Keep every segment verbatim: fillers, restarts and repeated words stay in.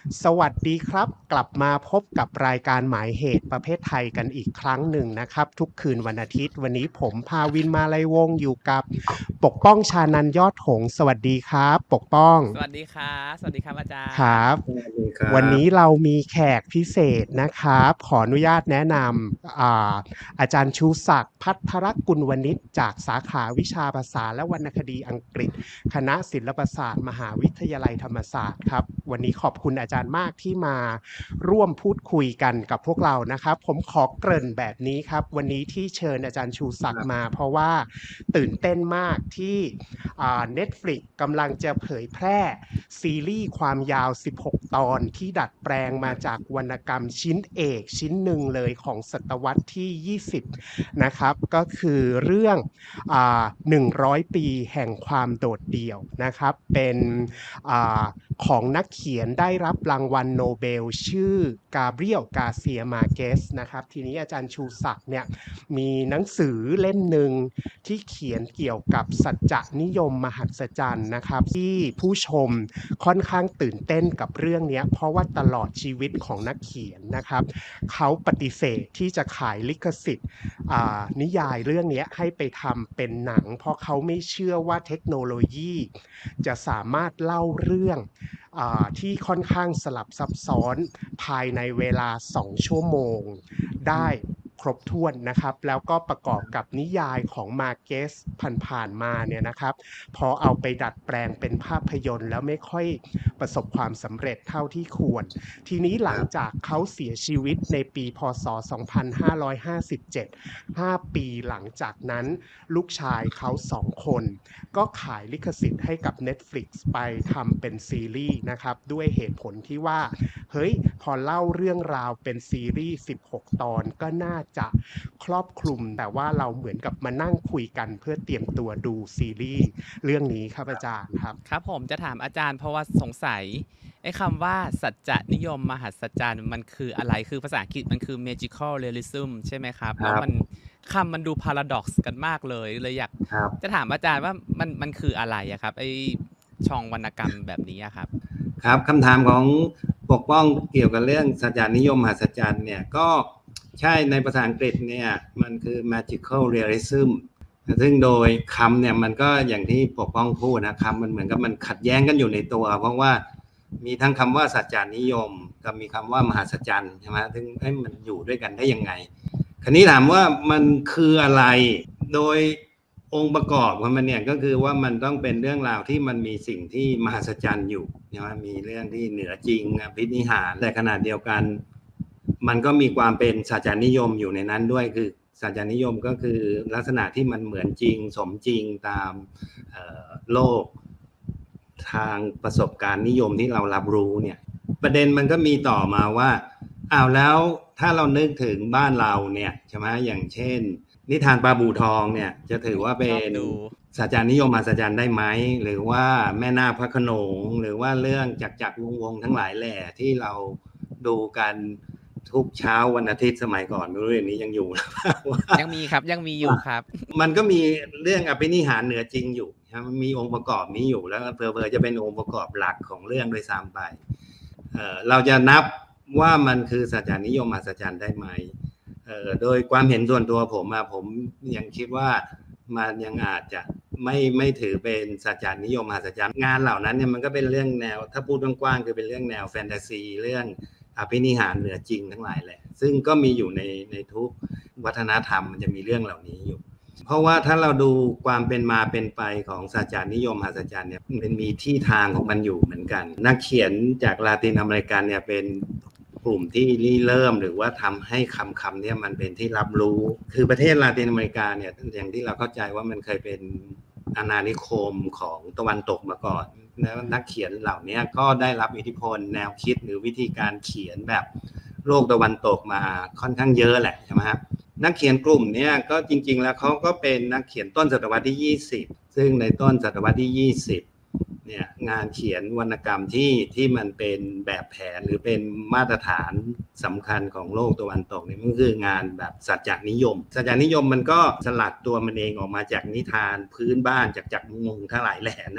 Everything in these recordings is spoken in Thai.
สวัสดีครับกลับมาพบกับรายการหมายเหตุประเภทไทยกันอีกครั้งหนึ่งนะครับทุกคืนวันอาทิตย์วันนี้ผมภาวินมาลัยวงศ์อยู่กับปกป้องชานันยอดหงส์สวัสดีครับปกป้องสวัสดีครับสวัสดีครับอาจาครรย์ับวันนี้เรามีแขกพิเศษนะครับขออนุญาตแนะนำอาอาจารย์ชูศักดิ์พัทรกุลวณิชจากสาขาวิชาภาษาและวรรณคดีอังกฤษคณะศิลปศาสตร์มหาวิทยาลัยธรรมศาสตร์ครับวันนี้ขอบคุณอาจารย์มากที่มาร่วมพูดคุยกันกับพวกเรานะครับผมขอเกริ่นแบบนี้ครับวันนี้ที่เชิญอาจารย์ชูศักดิ์มาเพราะว่าตื่นเต้นมากที่อ่า Netflix กำลังจะเผยแพร่ซีรีส์ความยาวสิบหกตอนที่ดัดแปลงมาจากวรรณกรรมชิ้นเอกชิ้นหนึ่งเลยของศตวรรษที่ยี่สิบนะครับก็คือเรื่องอ่าหนึ่งร้อยปีแห่งความโดดเดี่ยวนะครับเป็นอ่าของนักเขียนได้รับรางวัลโนเบลชื่อกาเบรียลกาเซียมาเกสนะครับทีนี้อาจารย์ชูศักดิ์เนี่ยมีหนังสือเล่มหนึ่งที่เขียนเกี่ยวกับสัจจนิยมมหัศจรรย์นะครับที่ผู้ชมค่อนข้างตื่นเต้นกับเรื่องนี้เพราะว่าตลอดชีวิตของนักเขียนนะครับเขาปฏิเสธที่จะขายลิขสิทธิ์นิยายเรื่องนี้ให้ไปทำเป็นหนังเพราะเขาไม่เชื่อว่าเทคโนโลยีจะสามารถเล่าเรื่องที่ค่อนข้างสลับซับซ้อนภายในเวลาสองชั่วโมงได้ครบถ้วนนะครับแล้วก็ประกอบกับนิยายของมาร์เกสผ่านๆมาเนี่ยนะครับพอเอาไปดัดแปลงเป็นภาพยนตร์แล้วไม่ค่อยประสบความสำเร็จเท่าที่ควรทีนี้หลังจากเขาเสียชีวิตในปีพ.ศ. สองพันห้าร้อยห้าสิบเจ็ด ห้าปีหลังจากนั้นลูกชายเขาสองคนก็ขายลิขสิทธิ์ให้กับ Netflix ไปทำเป็นซีรีส์นะครับด้วยเหตุผลที่ว่าเฮ้ยพอเล่าเรื่องราวเป็นซีรีส์สิบหกตอนก็น่าจะครอบคลุมแต่ว่าเราเหมือนกับมานั่งคุยกันเพื่อเตรียมตัวดูซีรีส์เรื่องนี้ครับอาจารย์ครับครับผมจะถามอาจารย์เพราะว่าสงสัยไอ้คำว่าสัจจนิยมมหัศจรรย์มันคืออะไรคือภาษาอังกฤษมันคือ magical realism ใช่ไหมครับแล้วมันคำมันดู paradox กันมากเลยเลยอยากจะถามอาจารย์ว่ามันมันคืออะไรอะครับไอ้ช่องวรรณกรรมแบบนี้ครับครับคำถามของปกป้องเกี่ยวกับเรื่องสัจจนิยมมหัศจรรย์เนี่ยก็ใช่ในภาษาอังกฤษเนี่ยมันคือ magical realism ซึ่งโดยคำเนี่ยมันก็อย่างที่ปกป้องพูดนะคำมันเหมือนกับมันขัดแย้งกันอยู่ในตัวเพราะว่ามีทั้งคำว่าสัจจนิยมกับมีคำว่ามหัศจรรย์ใช่ไหมซึ่งให้มันอยู่ด้วยกันได้ยังไงคราวนี้ถามว่ามันคืออะไรโดยองค์ประกอบของมันเนี่ยก็คือว่ามันต้องเป็นเรื่องราวที่มันมีสิ่งที่มหัศจรรย์อยู่ใช่ไหมมีเรื่องที่เหนือจริงอภินิหารแต่ขนาดเดียวกันมันก็มีความเป็นสัจจนิยมอยู่ในนั้นด้วยคือสัจจนิยมก็คือลักษณะที่มันเหมือนจริงสมจริงตามโลกทางประสบการณ์นิยมที่เรารับรู้เนี่ยประเด็นมันก็มีต่อมาว่าอ้าวแล้วถ้าเรานึกถึงบ้านเราเนี่ยใช่ไหมอย่างเช่นนิทานปลาบู่ทองเนี่ยจะถือว่าเป็นสัจจนิยมมหัศจรรย์ได้ไหมหรือว่าแม่นาคพระโขนงหรือว่าเรื่องจักรจักรวงศ์วงศ์ทั้งหลายแหล่ที่เราดูกันทุกเช้าวันอาทิตย์สมัยก่อนไม่รู้เรื่องนี้ยังอยู่หรือเปล่ายังมีครับยังมีอยู่ครับมันก็มีเรื่องอภินิหารเหนือจริงอยู่มันมีองค์ประกอบนี้อยู่แล้วเพอๆจะเป็นองค์ประกอบหลักของเรื่องโดยซ้ำไปเอ่อเราจะนับว่ามันคือสัจจนิยมมหัศจรรย์ได้ไหมเอ่อโดยความเห็นส่วนตัวผมอะผมยังคิดว่ามันยังอาจจะไม่ไม่ถือเป็นสัจจนิยมมหัศจรรย์งานเหล่านั้นเนี่ยมันก็เป็นเรื่องแนวถ้าพูดกว้างๆคือเป็นเรื่องแนวแฟนตาซีเรื่องอภินิหารเหนือจริงทั้งหลายแหละซึ่งก็มีอยู่ในในทุกวัฒนธรรมมันจะมีเรื่องเหล่านี้อยู่เพราะว่าถ้าเราดูความเป็นมาเป็นไปของสัจจนิยมมหัศจรรย์เนี่ยมันมีที่ทางของมันอยู่เหมือนกันนักเขียนจากลาตินอเมริกันเนี่ยเป็นกลุ่มที่ริเริ่มหรือว่าทำให้คำคำนี้มันเป็นที่รับรู้คือประเทศลาตินอเมริกาเนี่ยอย่างที่เราเข้าใจว่ามันเคยเป็นอาณานิคมของตะวันตกมาก่อนแล้วนักเขียนเหล่านี้ก็ได้รับอิทธิพลแนวคิดหรือวิธีการเขียนแบบโลกตะวันตกมาค่อนข้างเยอะแหละใช่ไหมครับนักเขียนกลุ่มนี้ก็จริงๆแล้วเขาก็เป็นนักเขียนต้นศตวรรษที่ยี่สิบซึ่งในต้นศตวรรษที่ยี่สิบเนี่ยงานเขียนวรรณกรรมที่ที่มันเป็นแบบแผนหรือเป็นมาตรฐานสำคัญของโลกตะวันตกนี่มันคืองานแบบสัจจนิยมสัจจนิยมมันก็สลัดตัวมันเองออกมาจากนิทานพื้นบ้านจากจักรวงศ์ทั้งหลายแหล่นั่นแหละ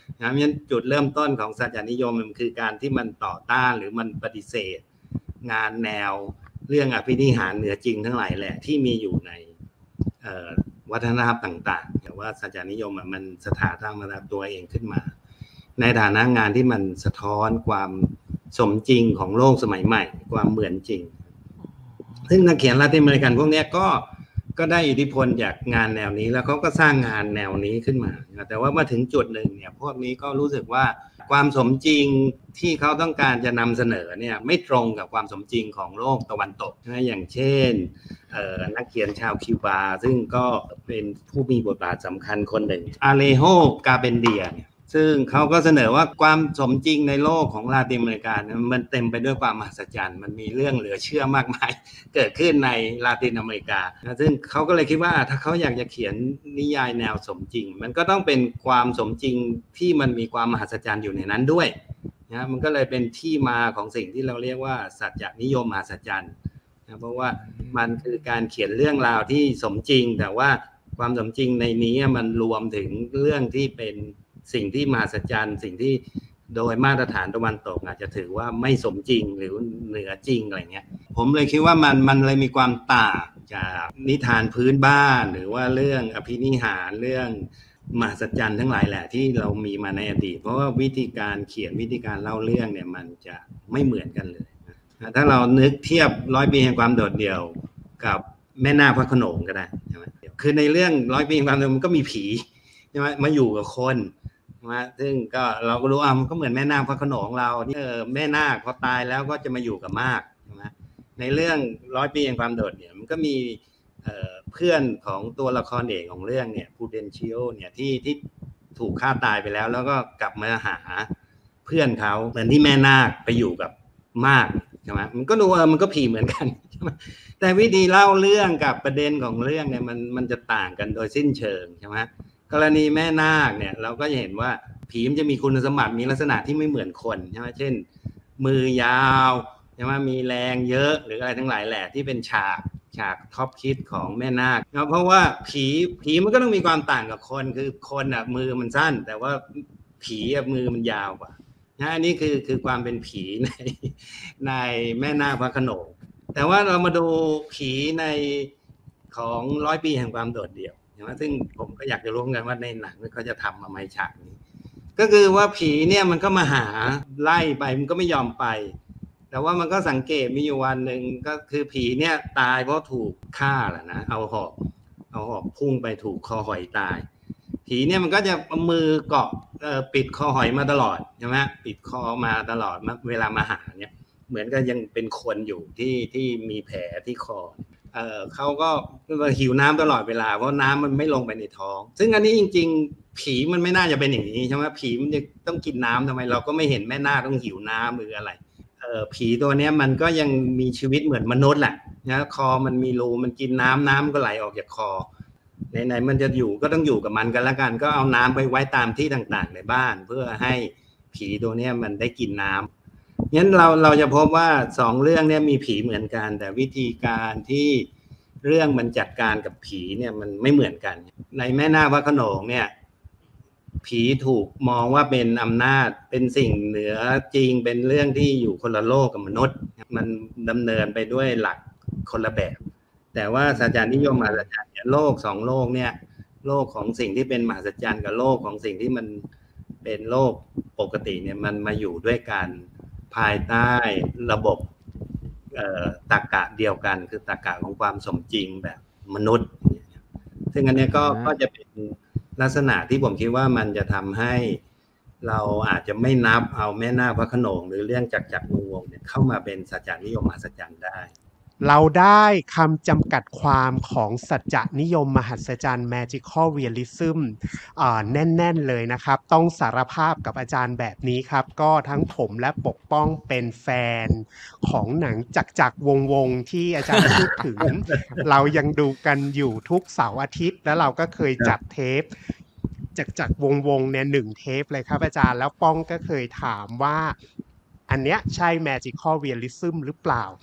นะเพราะฉะนั้นจุดเริ่มต้นของสัจจนิยมมันคือการที่มันต่อต้านหรือมันปฏิเสธงานแนวเรื่องอภินิหารเหนือจริงทั้งหลายแหละที่มีอยู่ในวัฒนธรรมต่างๆแต่ว่าสัจจนิยมมันสถาตั้งมาตัวเองขึ้นมาในฐานะงานที่มันสะท้อนความสมจริงของโลกสมัยใหม่ความเหมือนจริงซึ่งนักเขียนลาตินอเมริกันพวกนี้ก็ก็ได้อิทธิพลจากงานแนวนี้แล้วเขาก็สร้างงานแนวนี้ขึ้นมาแต่ว่ามาถึงจุดหนึ่งเนี่ยพวกนี้ก็รู้สึกว่าความสมจริงที่เขาต้องการจะนำเสนอเนี่ยไม่ตรงกับความสมจริงของโลกตะวันตกนะอย่างเช่นนักเขียนชาวคิวบาซึ่งก็เป็นผู้มีบทบาทสำคัญคนหนึ่งอาเลโฮกาเบนเดียเนี่ยซึ่งเขาก็เสนอว่าความสมจริงในโลกของลาตินอเมริกามันเต็มไปด้วยความมหัศจรรย์มันมีเรื่องเหลือเชื่อมากมายเกิดขึ้นในลาตินอเมริกาซึ่งเขาก็เลยคิดว่าถ้าเขาอยากจะเขียนนิยายแนวสมจริงมันก็ต้องเป็นความสมจริงที่มันมีความมหัศจรรย์อยู่ในนั้นด้วยนะมันก็เลยเป็นที่มาของสิ่งที่เราเรียกว่าสัจจนิยมมหัศจรรย์นะเพราะว่ามันคือการเขียนเรื่องราวที่สมจริงแต่ว่าความสมจริงในนี้มันรวมถึงเรื่องที่เป็นสิ่งที่มหัศจรรย์สิ่งที่โดยมาตรฐานตะวันตกอาจจะถือว่าไม่สมจริงหรือเหนือจริงอะไรเงี้ยผมเลยคิดว่ามันมันเลยมีความต่างจากนิทานพื้นบ้านหรือว่าเรื่องอภินิหารเรื่องมหัศจรรย์ทั้งหลายแหละที่เรามีมาในอดีตเพราะว่าวิธีการเขียนวิธีการเล่าเรื่องเนี่ยมันจะไม่เหมือนกันเลยถ้าเรานึกเทียบร้อยปีแห่งความโดดเดี่ยวกับแม่นาคพระโขนงก็ได้ใช่ไหมคือในเรื่องร้อยปีแห่งความโดดเดี่ยวมันก็มีผีใช่ไหมมาอยู่กับคนมาซึ่งก็เราก็รู้อ่ะมันก็เหมือนแม่นาคพระโขนงเราที่เออแม่นาคพอตายแล้วก็จะมาอยู่กับมากใช่ไหมในเรื่องร้อยปีแห่งความโดดเดี่ยวมันก็มีเอ่อเพื่อนของตัวละครเอกของเรื่องเนี่ยพูเดนชิโอเนี่ยที่ที่ถูกฆ่าตายไปแล้วแล้วก็กลับมาหาเพื่อนเขาเหมือนที่แม่นาคไปอยู่กับมากใช่ไหมมันก็ดูว่ามันก็ผีเหมือนกันใช่ไหมแต่วิธีเล่าเรื่องกับประเด็นของเรื่องเนี่ยมันมันจะต่างกันโดยสิ้นเชิงใช่ไหมกรณีแม่นาคเนี่ยเราก็จะเห็นว่าผีมันจะมีคุณสมบัติมีลักษณะที่ไม่เหมือนคนใช่ไหมเช่นมือยาวใช่ไหมมีแรงเยอะหรืออะไรทั้งหลายแหละที่เป็นฉากฉากท็อปคิดของแม่นาคเพราะว่าผีผีมันก็ต้องมีความต่างกับคนคือคนอ่ะมือมันสั้นแต่ว่าผีอ่ะมือมันยาวกว่านะอันนี้คือคือความเป็นผีในในแม่นาคพระโขนงแต่ว่าเรามาดูผีในของร้อยปีแห่งความโดดเดี่ยวซึ่งผมก็อยากจะรู้กันว่าในหนังเขาจะทำมาไหมฉากนี้ก็คือว่าผีเนี่ยมันก็มาหาไล่ไปมันก็ไม่ยอมไปแต่ว่ามันก็สังเกตมีอยู่วันหนึ่งก็คือผีเนี่ยตายเพราะถูกฆ่าแหละนะเอาหอกเอาหอกพุ่งไปถูกคอหอยตายผีเนี่ยมันก็จะเอามือเกาะเอ่อปิดคอหอยมาตลอดใช่ไหมปิดคอมาตลอดเวลามาหาเนี่ยเหมือนก็ยังเป็นคนอยู่ที่ที่มีแผลที่คอเอ่อเขาก็หิวน้ำตลอดเวลาเพราะน้ำมันไม่ลงไปในท้องซึ่งอันนี้จริงๆผีมันไม่น่าจะเป็นอย่างนี้ใช่ไหมผีมันจะต้องกินน้ำทำไมเราก็ไม่เห็นแม่นาคต้องหิวน้ำหรืออะไรเอ่อผีตัวเนี้ยมันก็ยังมีชีวิตเหมือนมนุษย์แหละนะคอมันมีรูมันกินน้ำน้ำก็ไหลออกจากคอไหนๆมันจะอยู่ก็ต้องอยู่กับมันกันละกันก็เอาน้ำไปไว้ตามที่ต่างๆในบ้านเพื่อให้ผีตัวเนี้ยมันได้กินน้ำงั้นเราเราจะพบว่าสองเรื่องเนี้ยมีผีเหมือนกันแต่วิธีการที่เรื่องมันจัดการกับผีเนี่ยมันไม่เหมือนกันในแม่นาคพระโขนงเนี่ยผีถูกมองว่าเป็นอำนาจเป็นสิ่งเหนือจริงเป็นเรื่องที่อยู่คนละโลกกับมนุษย์มันดำเนินไปด้วยหลักคนละแบบแต่ว่าสัจจนิยมมหัศจรรย์เนี่ยโลกสองโลกเนี่ยโลกของสิ่งที่เป็นมหัศจรรย์กับโลกของสิ่งที่มันเป็นโลกปกติเนี่ยมันมาอยู่ด้วยกันภายใต้ระบบตรรกะเดียวกันคือตรรกะของความสมจริงแบบมนุษย์ซึ่งอันนี้ก็ก็จะเป็นลักษณะที่ผมคิดว่ามันจะทำให้เราอาจจะไม่นับเอาแม่นาคพระโขนงหรือเรื่องจักรจักรวงศ์เนี่ยเข้ามาเป็นสัจจนิยมมหัศจรรย์ได้เราได้คำจำกัดความของสัจจนิยมมหัศจรรย์ Magical Realism อ่าแน่นๆเลยนะครับต้องสารภาพกับอาจารย์แบบนี้ครับก็ทั้งผมและปกป้องเป็นแฟนของหนังจักรจักรวงศ์วงศ์ที่อาจารย์พูดถึง เรายังดูกันอยู่ทุกเสาร์อาทิตย์แล้วเราก็เคยจัดเทปจักรจักรวงศ์วงศ์เนี่ยหนึ่งเทปเลยครับอาจารย์แล้วป้องก็เคยถามว่าอันเนี้ยใช่ Magical Realism หรือเปล่า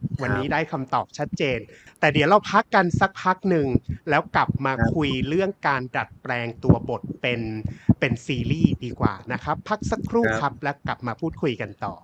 วันนี้ได้คำตอบชัดเจนแต่เดี๋ยวเราพักกันสักพักหนึ่งแล้วกลับมาคุยเรื่องการดัดแปลงตัวบทเป็นเป็นซีรีส์ดีกว่านะครับพักสักครู่ครับแล้วกลับมาพูดคุยกันต่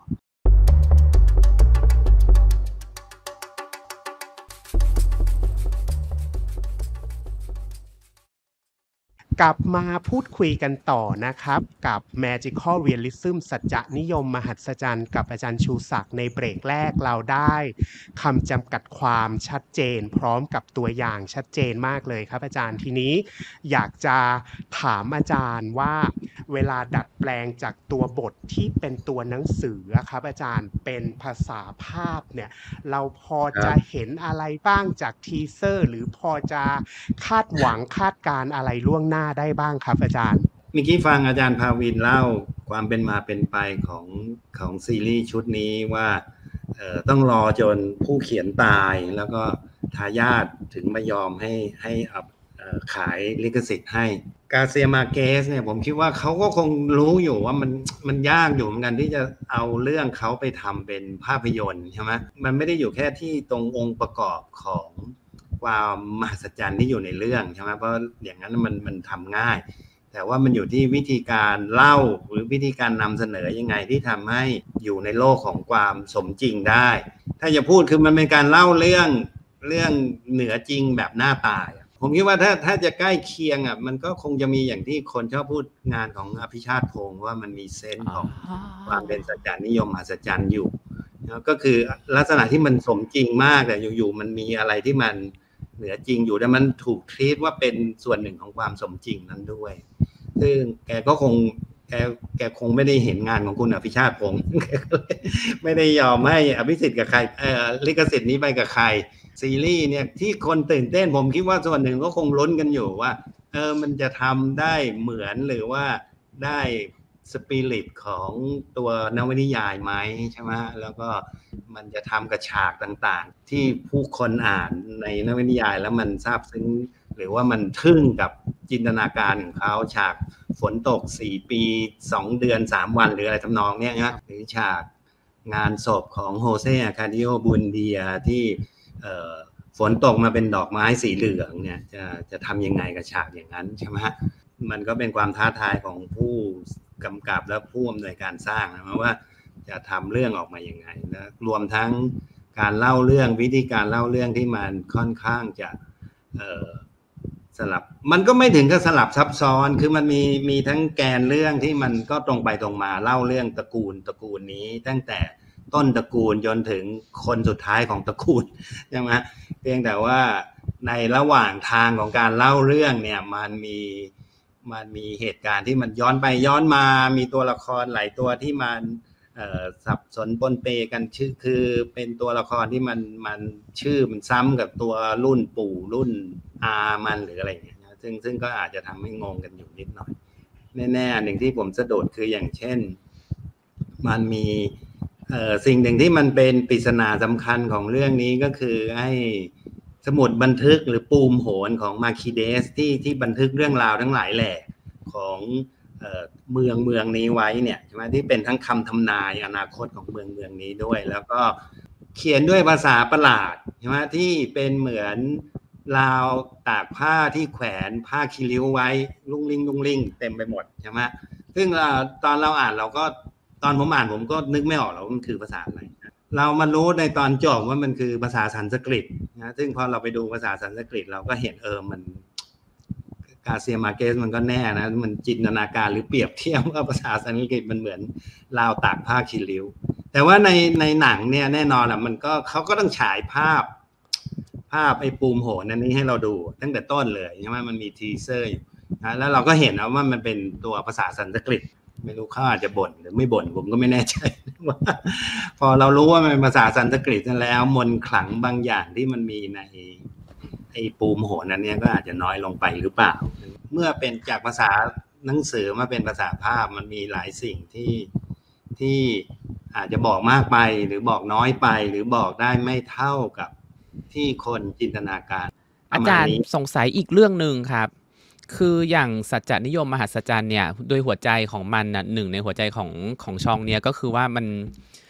อกลับมาพูดคุยกันต่อนะครับกับ Magical Realism สัจจนิยมมหัศจรรย์กับอาจารย์ชูศักดิ์ในเบรกแรกเราได้คำจำกัดความชัดเจนพร้อมกับตัวอย่างชัดเจนมากเลยครับอาจารย์ทีนี้อยากจะถามอาจารย์ว่าเวลาดัดแปลงจากตัวบทที่เป็นตัวหนังสือครับอาจารย์เป็นภาษาภาพเนี่ยเราพอจะเห็นอะไรบ้างจากทีเซอร์หรือพอจะคาดหวังคาดการอะไรล่วงหน้าได้บ้างครับอาจารย์เมื่อกี้ฟังอาจารย์ภาวินเล่าความเป็นมาเป็นไปของของซีรีส์ชุดนี้ว่าเอ่อต้องรอจนผู้เขียนตายแล้วก็ทายาทถึงมายอมให้ให้เอาเอ่อขายลิขสิทธิ์ให้กาเซียมาเกสเนี่ยผมคิดว่าเขาก็คงรู้อยู่ว่ามันมันยากอยู่เหมือนกันที่จะเอาเรื่องเขาไปทำเป็นภาพยนตร์ใช่ไหมมันไม่ได้อยู่แค่ที่ตรงองค์ประกอบของความมหัศจรรย์ที่อยู่ในเรื่องใช่ไหมเพราะอย่างนั้นมันมันทำง่ายแต่ว่ามันอยู่ที่วิธีการเล่าหรือวิธีการนำเสนอยังไงที่ทำให้อยู่ในโลกของความสมจริงได้ถ้าจะพูดคือมันเป็นการเล่าเรื่องเรื่องเหนือจริงแบบหน้าตายผมคิดว่าถ้าถ้าจะใกล้เคียงอ่ะมันก็คงจะมีอย่างที่คนชอบพูดงานของอภิชาติพงษ์ว่ามันมีเซนส์ของความเป็นสัจจานิยมมหัศจรรย์อยู่ก็คือลักษณะที่มันสมจริงมากแต่อยู่ๆมันมีอะไรที่มันเหนือจริงอยู่แต่มันถูกทรีตว่าเป็นส่วนหนึ่งของความสมจริงนั้นด้วยซึ่งแกก็คงแกแกคงไม่ได้เห็นงานของคุณอภิชาติพงษ์ไม่ได้ยอมให้อภิสิทธิ์กับใครเอ่อลิขสิทธิ์นี้ไปกับใครซีรีส์เนี่ยที่คนตื่นเต้นผมคิดว่าส่วนหนึ่งก็คงลุ้นกันอยู่ว่าเออมันจะทำได้เหมือนหรือว่าได้สปิริตของตัวนวนิยายไหมใช่ไหมแล้วก็มันจะทำกับฉากต่างๆที่ผู้คนอ่านในนวนิยายแล้วมันซาบซึ้งหรือว่ามันทึ่งกับจินตนาการของเขาฉากฝนตกสี่ปีสองเดือนสามวันหรืออะไรทำนองเนี้ยนะหรือฉากงานศพของโฮเซอาคาดิโอบุนเดียที่ฝนตกมาเป็นดอกไม้สีเหลืองเนี่ยจะจะทำยังไงกับฉากอย่างนั้นใช่ไหมฮะมันก็เป็นความท้าทายของผู้กำกับและผู้อำนวยการสร้างนะว่าจะทำเรื่องออกมายังไงนะรวมทั้งการเล่าเรื่องวิธีการเล่าเรื่องที่มันค่อนข้างจะสลับมันก็ไม่ถึงกับสลับซับซ้อนคือมันมีมีทั้งแกนเรื่องที่มันก็ตรงไปตรงมาเล่าเรื่องตระกูลตระกูลนี้ตั้งแต่ต้นตระกูลจนถึงคนสุดท้ายของตระกูลใช่ไหมเพียงแต่ว่าในระหว่างทางของการเล่าเรื่องเนี่ยมันมีมันมีเหตุการณ์ที่มันย้อนไปย้อนมามีตัวละครหลายตัวที่มันสับสนปนเปกันชื่อคือเป็นตัวละครที่มันมันชื่อมันซ้ำกับตัวรุ่นปู่รุ่นอามันหรืออะไรอย่างเงี้ยซึ่งซึ่งก็อาจจะทำให้งงกันอยู่นิดหน่อยแน่ๆหนึ่งที่ผมสะดุดคืออย่างเช่นมันมีเอ่อสิ่งหนึ่งที่มันเป็นปริศนาสำคัญของเรื่องนี้ก็คือไอ้สมุดบันทึกหรือปูมโหนของมาคิเดสที่ที่บันทึกเรื่องราวทั้งหลายแหล่ของเอ่อเมืองเมืองนี้ไว้เนี่ยใช่ไหมที่เป็นทั้งคำทำนายอนาคตของเมืองเมืองนี้ด้วยแล้วก็เขียนด้วยภาษาประหลาดใช่ไหมที่เป็นเหมือนราวตากผ้าที่แขวนผ้าคีริ้วไว้ลุ่งลิ่งลุ่งลิ่งเต็มไปหมดใช่ไหมซึ่งตอนเราอ่านเราก็ตอนผมอ่านผมก็นึกไม่ออกหรอกว่ามันคือภาษาอะไรเรามารู้ในตอนจบว่ามันคือภาษาสันสกฤตนะซึ่งพอเราไปดูภาษาสันสกฤตเราก็เห็นเออมันกาเซียมาเกสมันก็แน่นะมันจินตนาการหรือเปรียบเทียบว่าภาษาสันสกฤตมันเหมือนราวตากผ้าคีริ้วแต่ว่าในในหนังเนี่ยแน่นอนอ่ะมันก็เขาก็ต้องฉายภาพภาพไอ้ปูมโหนอันนี้ให้เราดูตั้งแต่ต้นเลยใช่ไหมมันมีทีเซอร์อยู่นะแล้วเราก็เห็นนะว่ามันเป็นตัวภาษาสันสกฤตไม่รู้เขาอาจจะบ่นหรือไม่บ่นผมก็ไม่แน่ใจว่าพอเรารู้ว่ามันเป็นภาษาสันสกฤตแล้วมนต์ขลังบางอย่างที่มันมีในไอ้ปูมโหนนั้นเนี่ยก็อาจจะน้อยลงไปหรือเปล่าเมื่อเป็นจากภาษาหนังสือมาเป็นภาษาภาพมันมีหลายสิ่งที่ที่อาจจะบอกมากไปหรือบอกน้อยไปหรือบอกได้ไม่เท่ากับที่คนจินตนาการอาจารย์สงสัยอีกเรื่องนึงครับคืออย่างสัจจนิยมมหัศจรรย์เนี่ยโดยหัวใจของมันน่ะหนึ่งในหัวใจของของช่องเนี่ยก็คือว่ามัน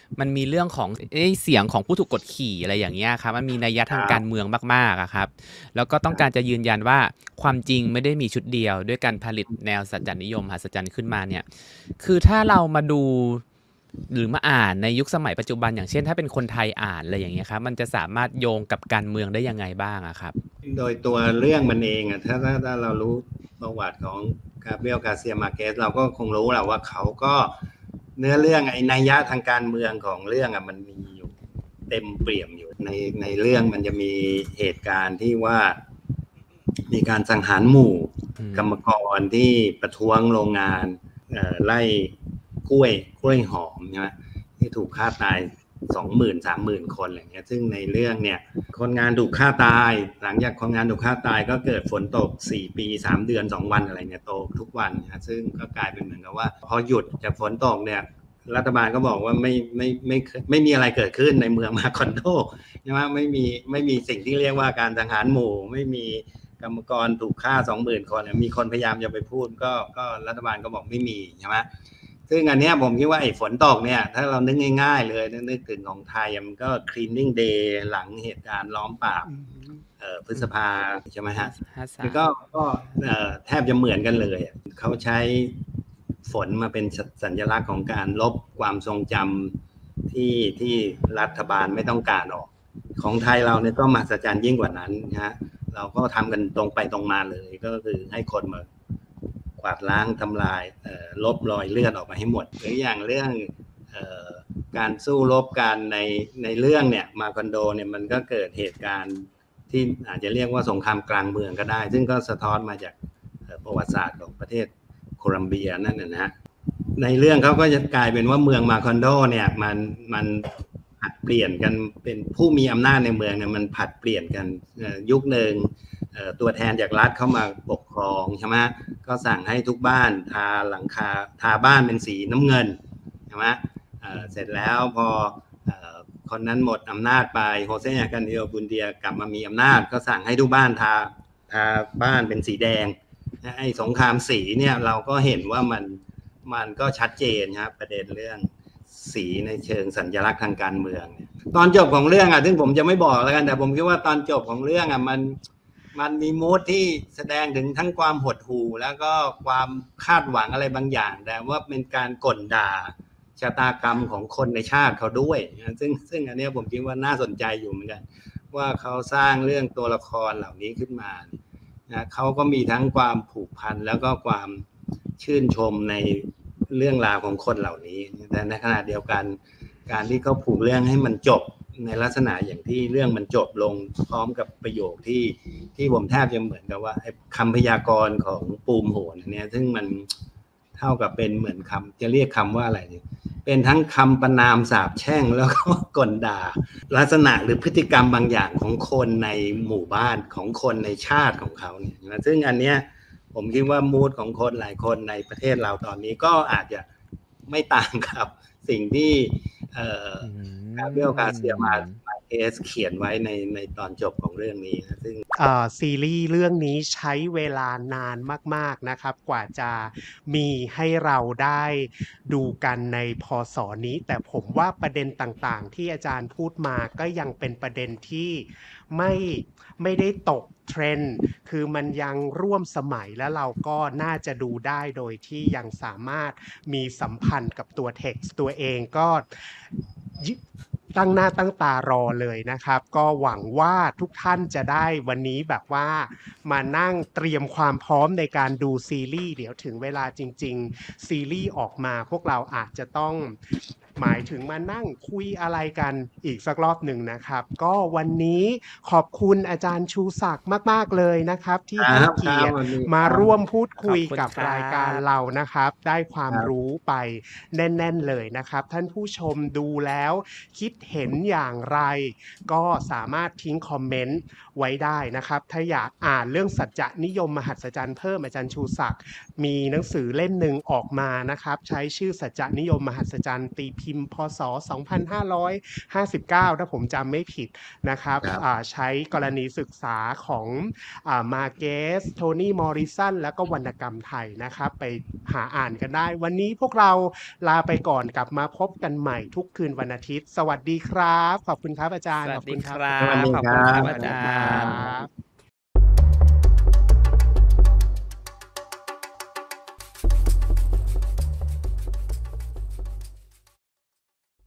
มันมีเรื่องของเอ้ยเสียงของผู้ถูกกดขี่อะไรอย่างเงี้ยครับมันมีนัยยะทางการเมืองมากๆอะครับแล้วก็ต้องการจะยืนยันว่าความจริงไม่ได้มีชุดเดียวด้วยการผลิตแนวสัจจนิยมมหัศจรรย์ขึ้นมาเนี่ยคือถ้าเรามาดูหรือมาอ่านในยุคสมัยปัจจุบันอย่างเช่นถ้าเป็นคนไทยอ่านอะไรอย่างเงี้ยครับมันจะสามารถโยงกับการเมืองได้ยังไงบ้างอะครับโดยตัวเรื่องมันเองอ่ะถ้าถ้าถ้าเรารู้ประวัติของกาเบรียล กาเซีย มาร์เกสเราก็คงรู้แหละว่าเขาก็เนื้อเรื่องไอ้นัยยะทางการเมืองของเรื่องอ่ะมันมีอยู่เต็มเปี่ยมอยู่ในในเรื่องมันจะมีเหตุการณ์ที่ว่ามีการสังหารหมู่กรรมกรที่ประท้วงโรงงานไล่กล้วยกล้วยหอมใช่ไหมที่ถูกฆ่าตายสองหมื่นสามหมื่นคนอะไรเงี้ยซึ่งในเรื่องเนี่ยคนงานถูกฆ่าตายหลังจากคนงานถูกฆ่าตายก็เกิดฝนตกสี่ปีสามเดือนสองวันอะไรเนี่ยตกทุกวันนะซึ่งก็กลายเป็นเหมือนกับว่าพอหยุดจากฝนตกเนี่ยรัฐบาลก็บอกว่าไม่ไม่ไม่ไม่มีอะไรเกิดขึ้นในเมืองมาคอนโดใช่ไหมไม่มีไม่มีสิ่งที่เรียกว่าการสังหารหมู่ไม่มีกรรมกรถูกฆ่าสองหมื่นคนมีคนพยายามจะไปพูดก็ก็รัฐบาลก็บอกไม่มีใช่ไหมซึ่งอันนี้ผมคิดว่าไอ้ฝนตกเนี่ยถ้าเรานึกง่ายๆเลยนึกถึงของไทยมันก็ cleaning day หลังเหตุการณ์ล้อมปราบเอ่อพฤษภาใช่ไหมฮะคือก็ก็เอ่อแทบจะเหมือนกันเลยเขาใช้ฝนมาเป็นสัญลักษณ์ของการลบความทรงจำที่ที่รัฐบาลไม่ต้องการออกของไทยเราเนี่ยก็มหัศจรรย์ยิ่งกว่านั้นนะฮะเราก็ทำกันตรงไปตรงมาเลยก็คือให้คนมากวาดล้างทำลายลบรอยเลือดออกมาให้หมดหรืออย่างเรื่องเอ่อการสู้รบกันในในเรื่องเนี่ยมาคอนโดเนี่ยมันก็เกิดเหตุการณ์ที่อาจจะเรียกว่าสงครามกลางเมืองก็ได้ซึ่งก็สะท้อนมาจากประวัติศาสตร์ของประเทศโคลัมเบียนั่นนะฮะในเรื่องเขาก็จะกลายเป็นว่าเมืองมาคอนโดเนี่ยมันมันผัดเปลี่ยนกันเป็นผู้มีอำนาจในเมืองเนี่ยมันผัดเปลี่ยนกันยุคหนึ่งตัวแทนจากรัฐเข้ามาปกครองใช่ไหมก็สั่งให้ทุกบ้านทาหลังคาทาบ้านเป็นสีน้ำเงินใช่ไหมเสร็จแล้วพอคนนั้นหมดอำนาจไปโฮเซอากันดิโอบุนเดียกลับมามีอำนาจก็สั่งให้ทุกบ้านทาทาบ้านเป็นสีแดงไอ้สงครามสีเนี่ยเราก็เห็นว่ามันมันก็ชัดเจนครับประเด็นเรื่องสีในเชิงสัญลักษณ์ทางการเมืองตอนจบของเรื่องอ่ะซึ่งผมจะไม่บอกแล้วกันแต่ผมคิดว่าตอนจบของเรื่องอ่ะมันมันมีมูดที่แสดงถึงทั้งความหดหู่แล้วก็ความคาดหวังอะไรบางอย่างแต่ว่าเป็นการก่นด่าชะตากรรมของคนในชาติเขาด้วยซึ่งซึ่งอันนี้ผมคิดว่าน่าสนใจอยู่เหมือนกันว่าเขาสร้างเรื่องตัวละครเหล่านี้ขึ้นมานะเขาก็มีทั้งความผูกพันแล้วก็ความชื่นชมในเรื่องราวของคนเหล่านี้แต่ในขณะเดียวกันการที่เขาผูกเรื่องให้มันจบในลักษณะอย่างที่เรื่องมันจบลงพร้อมกับประโยคที่ที่ผมแทบจะเหมือนกับว่าคำพยากรณ์ของปูมโหนเนี่ยซึ่งมันเท่ากับเป็นเหมือนคำจะเรียกคำว่าอะไรเนี่ยเป็นทั้งคำประนามสาปแช่งแล้วก็กลด่าลักษณะหรือพฤติกรรมบางอย่างของคนในหมู่บ้านของคนในชาติของเขาเนี่ยนะซึ่งอันเนี้ยผมคิดว่ามูดของคนหลายคนในประเทศเราตอนนี้ก็อาจจะไม่ต่างกับสิ่งที่เอ่อกาเบรียล กาเซีย มาร์เกสเขียนไว้ในในตอนจบของเรื่องนี้นะซึ่งซีรีส์เรื่องนี้ใช้เวลานานมากๆนะครับกว่าจะมีให้เราได้ดูกันในพศนี้แต่ผมว่าประเด็นต่างๆที่อาจารย์พูดมาก็ยังเป็นประเด็นที่ไม่ไม่ได้ตกเทรนด์คือมันยังร่วมสมัยและเราก็น่าจะดูได้โดยที่ยังสามารถมีสัมพันธ์กับตัวเท็กซ์ตัวเองก็ตั้งหน้าตั้งตารอเลยนะครับก็หวังว่าทุกท่านจะได้วันนี้แบบว่ามานั่งเตรียมความพร้อมในการดูซีรีส์เดี๋ยวถึงเวลาจริงๆซีรีส์ออกมาพวกเราอาจจะต้องหมายถึงมานั่งคุยอะไรกันอีกสักรอบหนึ่งนะครับก็วันนี้ขอบคุณอาจารย์ชูศักดิ์มากๆเลยนะครับที่ให้เกียรติมาร่วมพูดคุยกับรายการเรานะครับได้ความรู้ไปแน่นๆเลยนะครับท่านผู้ชมดูแล้วคิดเห็นอย่างไรก็สามารถทิ้งคอมเมนต์ไว้ได้นะครับถ้าอยากอ่านเรื่องสัจจนิยมมหัศจรรย์เพิ่มอาจารย์ชูศักดิ์มีหนังสือเล่มหนึ่งออกมานะครับใช้ชื่อสัจจนิยมมหัศจรรย์ตีพิพิมพ์พศสองพันห้าร้อยห้าสิบเก้าถ้าผมจำไม่ผิดนะครับครับอ่าใช้กรณีศึกษาของอ่ามาเกสโทนี่มอริสันแล้วก็วรรณกรรมไทยนะครับไปหาอ่านกันได้วันนี้พวกเราลาไปก่อนกลับมาพบกันใหม่ทุกคืนวันอาทิตย์สวัสดีครับขอบคุณครับอาจารย์สขวัอบสดีคุณคครัรับสวัสดีขอบคคุณรัครับบอาจาครย์รับ